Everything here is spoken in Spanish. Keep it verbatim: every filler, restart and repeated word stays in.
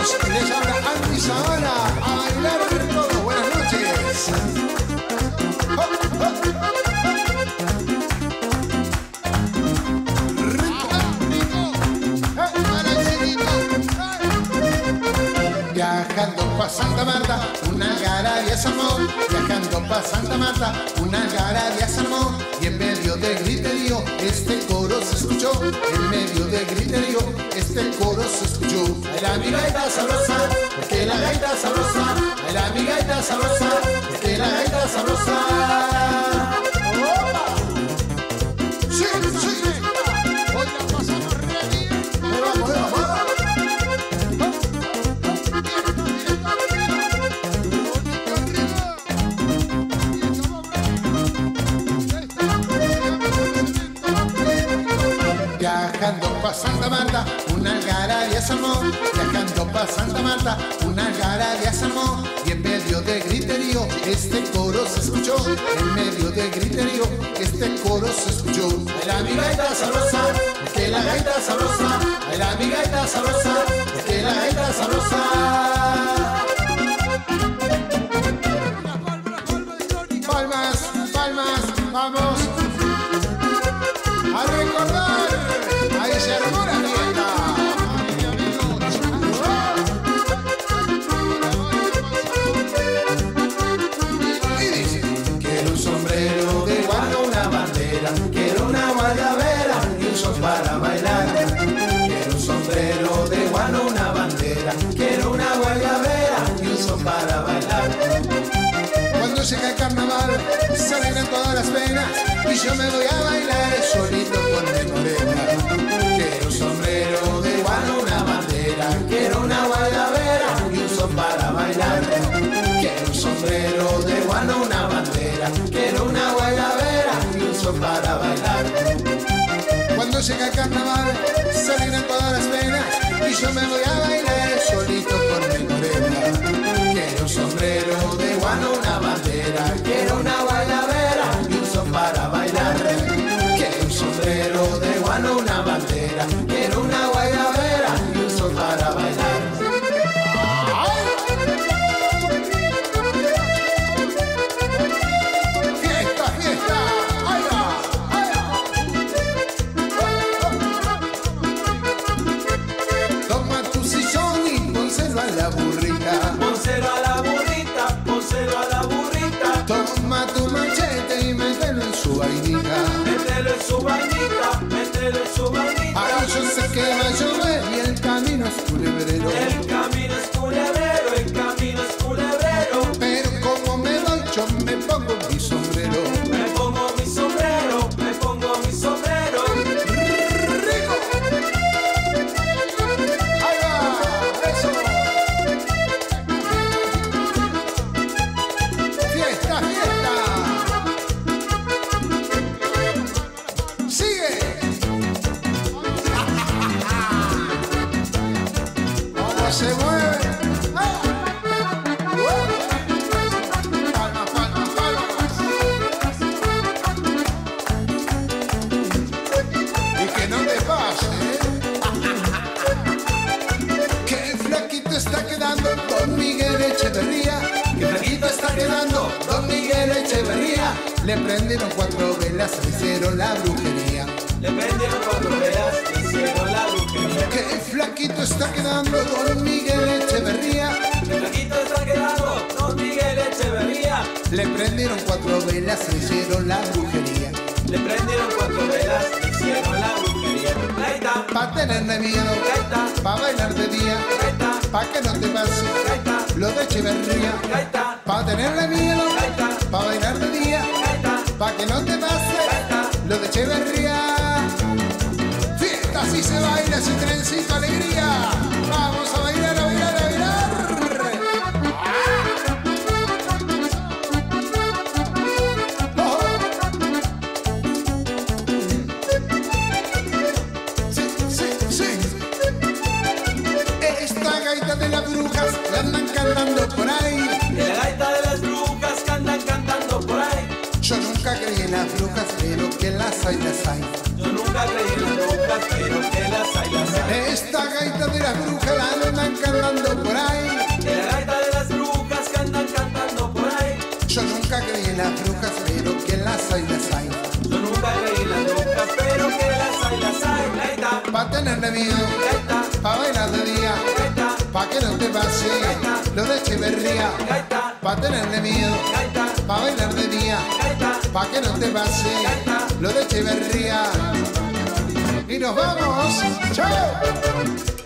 amigos, les habla Andy Zavala, a bailar todo. Buenas noches. Oh, oh, oh. Viajando pa' Santa Marta, una garabia se armó. Viajando pa' Santa Marta, una garabia se armó. Y en medio de griterío, este coro se escuchó. En medio de griterío, este coro se escuchó. Baila mi gaita sabrosa, porque la gaita sabrosa. Baila mi gaita sabrosa, porque la gaita sabrosa. ¡Opa! ¡Sí, sí! Hoy la pasamos re bien. ¡Ahí vamos, ahí vamos! Viajando pa' Santa Marta, una algarabia se armó. Viajando pa' Santa Marta, una algarabia se armó. Y en medio de griterío, este coro se escuchó. En medio de griterío, este coro se escuchó. Baila mi gaita sabrosa, porque la gaita sabrosa. Baila mi gaita sabrosa, porque la gaita sabrosa. Palmas, palmas, vamos a recordar. Ahí se armó la fiesta. Y dice: quiero un sombrero de guano, una bandera. Quiero una guayabera y un son para bailar. Quiero un sombrero de guano, una bandera. Quiero una guayabera y un son para bailar. Cuando llega el carnaval, se alegran todas las penas y yo me voy a bailar solito con mi morena. Quiero un sombrero de guano, una bandera. Quiero una guayabera y un son para bailar. Quiero un sombrero de guano, una bandera. Quiero una guayabera y un son para bailar. Cuando llega el carnaval, se alegran todas las penas y yo me voy a bailar solito con mi morena. Quiero un sombrero de guano, una bandera. Quiero una guayabera y un son para bailar. Quiero un sombrero de guano, una bandera. Quiero una guayabera y un son para bailar. ¡Fiesta, fiesta! ¡Ahí va! ¡Ahí va! Toma tu sillón y pónselo a la burrita. Pónselo a la burrita, pónselo a la burrita. Toma tu machete y mételo en su vainita. Mételo en su vainita, mételo en su vainita. Ahora yo sé que va a llover y el camino es culebrero. El camino es culebrero, el camino es culebrero. Pero como me doy, yo me pongo mi sombrero. Me pongo mi sombrero, me pongo mi sombrero. ¡Rico! ¡Ahí va! ¡Eso! ¡Fiesta, fiesta! ¡Sigue! ¿Cómo se mueve? ¡Ah! Palmas, palmas, palmas. Y que no te pase, ¿eh? Qué flaquito está quedando Don Miguel Echeverría. Qué flaquito está quedando Don Miguel Echeverría. Le prendieron cuatro velas, le hicieron la brujería. Le prendieron cuatro velas, le hicieron la brujería. Qué flaquito está quedando Don Miguel Echeverría. Qué flaquito está quedando Don Miguel Echeverría. Le prendieron cuatro velas, le hicieron la brujería. Le prendieron cuatro velas, le hicieron la brujería. Gaita, Pa' tenerle miedo, gaita, pa' bailar de día, gaita, pa' que no te pase gaita, lo de Echeverría. gaita, Pa' tenerle miedo, gaita, pa' bailar de día, gaita, pa' que no te pase gaita. lo de Echeverría. Fiesta, así se baila, ese trencito, alegría. Vamos a bailar, a bailar, a bailar. Oh. Sí, sí, sí. Esta gaita de las brujas la andan cantando por ahí. De la gaita de las brujas que andan cantando por ahí. Yo nunca creí en las brujas, pero que las hay, las hay. Yo nunca creí en las brujas, pero que las hay, las hay. Esta gaita de las brujas la andan cantando tenerle miedo, gaita, pa' bailar de día, gaita, pa' que no te pase lo de Echeverría. gaita, Pa' tenerle miedo, gaita, pa' bailar de día, gaita, pa' que no te pase lo de Echeverría. Y nos vamos, chao.